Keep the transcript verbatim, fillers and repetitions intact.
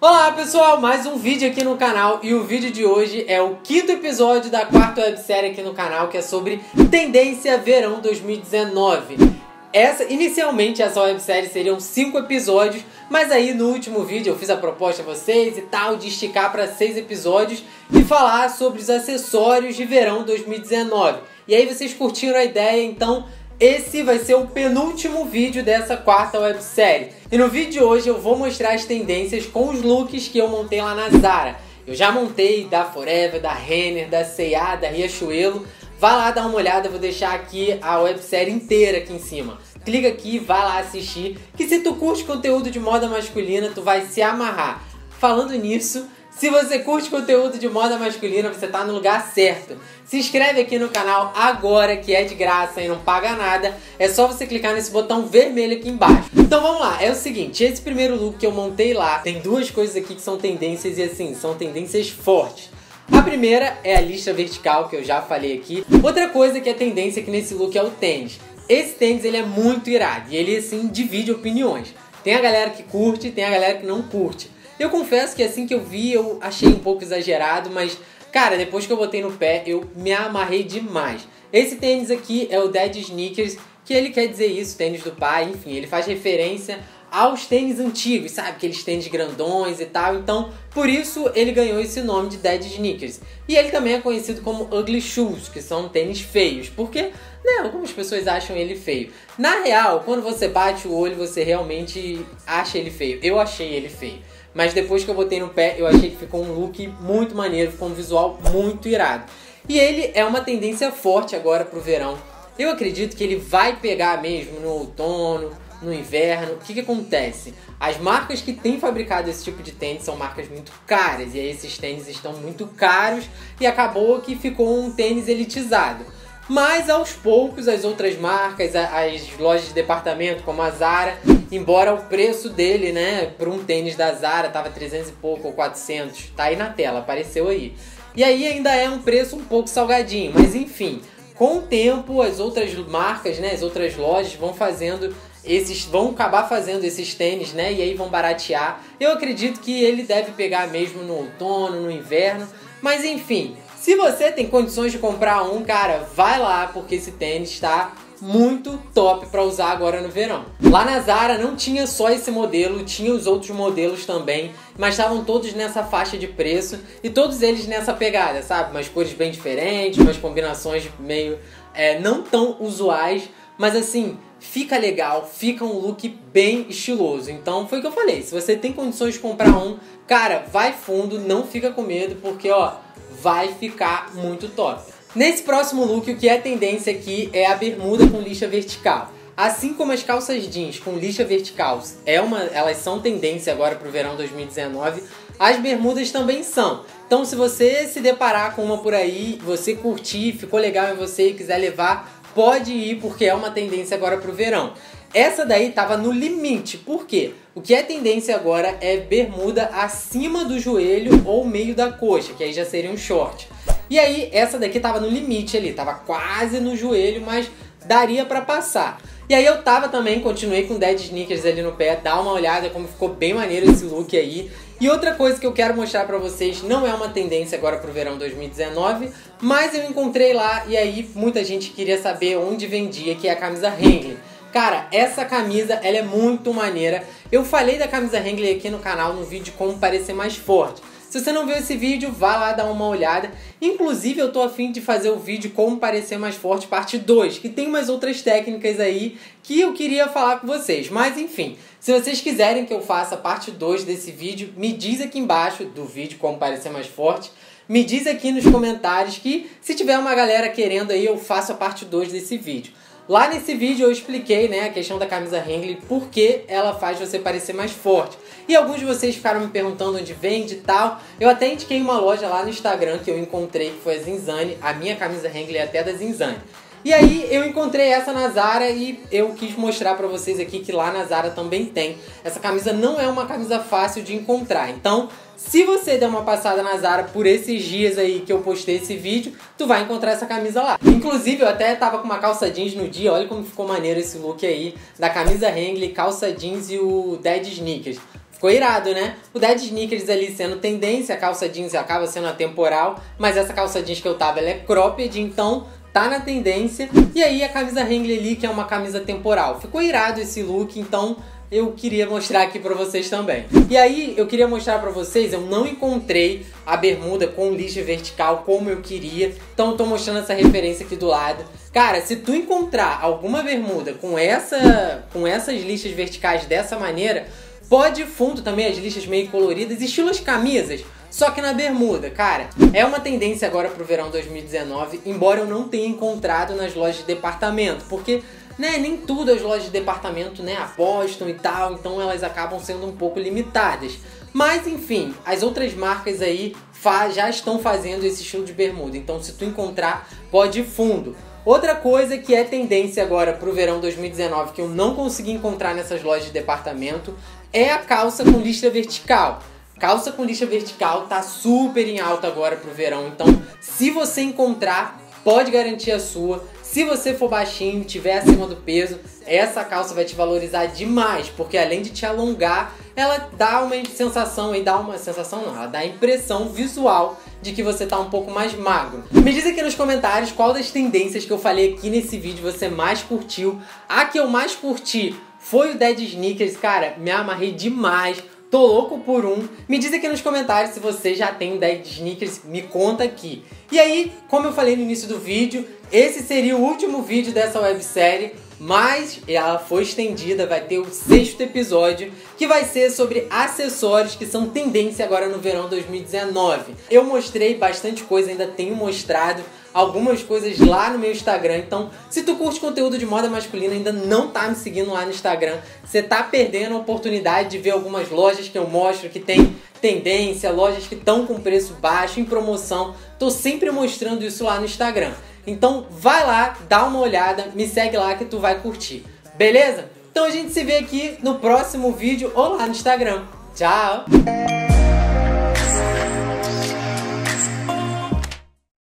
Olá pessoal, mais um vídeo aqui no canal e o vídeo de hoje é o quinto episódio da quarta websérie aqui no canal, que é sobre Tendência Verão dois mil e dezenove. Essa, inicialmente essa websérie seriam cinco episódios, mas aí no último vídeo eu fiz a proposta a vocês e tal de esticar para seis episódios e falar sobre os acessórios de verão dois mil e dezenove. E aí vocês curtiram a ideia, então esse vai ser o penúltimo vídeo dessa quarta websérie. E no vídeo de hoje eu vou mostrar as tendências com os looks que eu montei lá na Zara. Eu já montei da Forever, da Renner, da C e A, da Riachuelo. Vai lá dar uma olhada, eu vou deixar aqui a websérie inteira aqui em cima. Clica aqui, vai lá assistir, que se tu curte conteúdo de moda masculina, tu vai se amarrar. Falando nisso, se você curte conteúdo de moda masculina, você tá no lugar certo. Se inscreve aqui no canal agora, que é de graça e não paga nada. É só você clicar nesse botão vermelho aqui embaixo. Então vamos lá, é o seguinte, esse primeiro look que eu montei lá, tem duas coisas aqui que são tendências e assim, são tendências fortes. A primeira é a lista vertical, que eu já falei aqui. Outra coisa que é tendência aqui nesse look é o tênis. Esse tênis ele é muito irado e ele assim divide opiniões. Tem a galera que curte, tem a galera que não curte. Eu confesso que assim que eu vi, eu achei um pouco exagerado, mas, cara, depois que eu botei no pé, eu me amarrei demais. Esse tênis aqui é o Dead Sneakers, que ele quer dizer isso, tênis do pai, enfim, ele faz referência aos tênis antigos, sabe? Aqueles tênis grandões e tal, então, por isso ele ganhou esse nome de Dead Sneakers. E ele também é conhecido como Ugly Shoes, que são tênis feios, porque, né, algumas pessoas acham ele feio. Na real, quando você bate o olho, você realmente acha ele feio. Eu achei ele feio. Mas depois que eu botei no pé, eu achei que ficou um look muito maneiro, ficou um visual muito irado. E ele é uma tendência forte agora pro verão. Eu acredito que ele vai pegar mesmo no outono, no inverno. O que que acontece? As marcas que têm fabricado esse tipo de tênis são marcas muito caras. E aí esses tênis estão muito caros e acabou que ficou um tênis elitizado. Mas aos poucos as outras marcas, as lojas de departamento como a Zara, embora o preço dele, né, para um tênis da Zara tava trezentos e pouco ou quatrocentos, tá aí na tela, apareceu aí. E aí ainda é um preço um pouco salgadinho, mas enfim, com o tempo as outras marcas, né, as outras lojas vão fazendo esses, vão acabar fazendo esses tênis, né, e aí vão baratear. Eu acredito que ele deve pegar mesmo no outono, no inverno, mas enfim. Se você tem condições de comprar um, cara, vai lá, porque esse tênis está muito top para usar agora no verão. Lá na Zara não tinha só esse modelo, tinha os outros modelos também, mas estavam todos nessa faixa de preço e todos eles nessa pegada, sabe? Umas cores bem diferentes, umas combinações meio é, não tão usuais, mas assim, fica legal, fica um look bem estiloso. Então foi o que eu falei, se você tem condições de comprar um, cara, vai fundo, não fica com medo, porque ó, vai ficar muito top. Nesse próximo look, o que é tendência aqui é a bermuda com lixa vertical. Assim como as calças jeans com lixa vertical, é uma, elas são tendência agora para o verão dois mil e dezenove, as bermudas também são. Então se você se deparar com uma por aí, você curtir, ficou legal em você e quiser levar, pode ir, porque é uma tendência agora para o verão. Essa daí tava no limite, por quê? O que é tendência agora é bermuda acima do joelho ou meio da coxa, que aí já seria um short. E aí essa daqui tava no limite ali, tava quase no joelho, mas daria pra passar. E aí eu tava também, continuei com Dead Sneakers ali no pé, dá uma olhada como ficou bem maneiro esse look aí. E outra coisa que eu quero mostrar pra vocês, não é uma tendência agora pro verão dois mil e dezenove, mas eu encontrei lá e aí muita gente queria saber onde vendia, que é a camisa Wrangler. Cara, essa camisa, ela é muito maneira. Eu falei da camisa Wrangler aqui no canal, no vídeo como parecer mais forte. Se você não viu esse vídeo, vá lá dar uma olhada. Inclusive, eu tô a fim de fazer o vídeo como parecer mais forte, parte dois, que tem umas outras técnicas aí que eu queria falar com vocês. Mas, enfim, se vocês quiserem que eu faça parte dois desse vídeo, me diz aqui embaixo do vídeo como parecer mais forte. Me diz aqui nos comentários que, se tiver uma galera querendo aí, eu faço a parte dois desse vídeo. Lá nesse vídeo eu expliquei, né, a questão da camisa Wrangler, por que ela faz você parecer mais forte. E alguns de vocês ficaram me perguntando onde vende e tal. Eu até indiquei uma loja lá no Instagram que eu encontrei, que foi a Zinzane. A minha camisa Wrangler é até da Zinzane. E aí eu encontrei essa na Zara e eu quis mostrar pra vocês aqui que lá na Zara também tem. Essa camisa não é uma camisa fácil de encontrar, então se você der uma passada na Zara por esses dias aí que eu postei esse vídeo, tu vai encontrar essa camisa lá. Inclusive eu até tava com uma calça jeans no dia, olha como ficou maneiro esse look aí, da camisa Wrangler, calça jeans e o Dead Sneakers. Ficou irado, né? O Dead Sneakers ali sendo tendência, a calça jeans acaba sendo atemporal, mas essa calça jeans que eu tava, ela é cropped, então tá na tendência. E aí a camisa Wrangler ali, que é uma camisa temporal. Ficou irado esse look, então eu queria mostrar aqui pra vocês também. E aí eu queria mostrar pra vocês, eu não encontrei a bermuda com lixa vertical como eu queria, então eu tô mostrando essa referência aqui do lado. Cara, se tu encontrar alguma bermuda com, essa, com essas lixas verticais dessa maneira, pode ir fundo também, as lixas meio coloridas, estilo as camisas, só que na bermuda. Cara, é uma tendência agora pro verão dois mil e dezenove, embora eu não tenha encontrado nas lojas de departamento, porque né, nem tudo as lojas de departamento, né, apostam e tal, então elas acabam sendo um pouco limitadas. Mas enfim, as outras marcas aí já estão fazendo esse estilo de bermuda, então se tu encontrar, pode ir fundo. Outra coisa que é tendência agora pro verão dois mil e dezenove, que eu não consegui encontrar nessas lojas de departamento, é a calça com listra vertical. Calça com listra vertical tá super em alta agora pro verão, então se você encontrar, pode garantir a sua. Se você for baixinho, tiver acima do peso, essa calça vai te valorizar demais, porque além de te alongar, ela dá uma sensação, e dá uma sensação não, ela dá a impressão visual de que você tá um pouco mais magro. Me diz aqui nos comentários qual das tendências que eu falei aqui nesse vídeo você mais curtiu. A que eu mais curti foi o Dead Sneakers, cara, me amarrei demais. Tô louco por um. Me diz aqui nos comentários se você já tem um Dead Sneakers, me conta aqui. E aí, como eu falei no início do vídeo, esse seria o último vídeo dessa websérie, mas ela foi estendida, vai ter o sexto episódio, que vai ser sobre acessórios que são tendência agora no verão dois mil e dezenove. Eu mostrei bastante coisa, ainda tenho mostrado algumas coisas lá no meu Instagram, então se tu curte conteúdo de moda masculina e ainda não tá me seguindo lá no Instagram, você tá perdendo a oportunidade de ver algumas lojas que eu mostro que tem tendência, lojas que estão com preço baixo, em promoção. Tô sempre mostrando isso lá no Instagram. Então vai lá, dá uma olhada, me segue lá que tu vai curtir, beleza? Então a gente se vê aqui no próximo vídeo ou lá no Instagram. Tchau!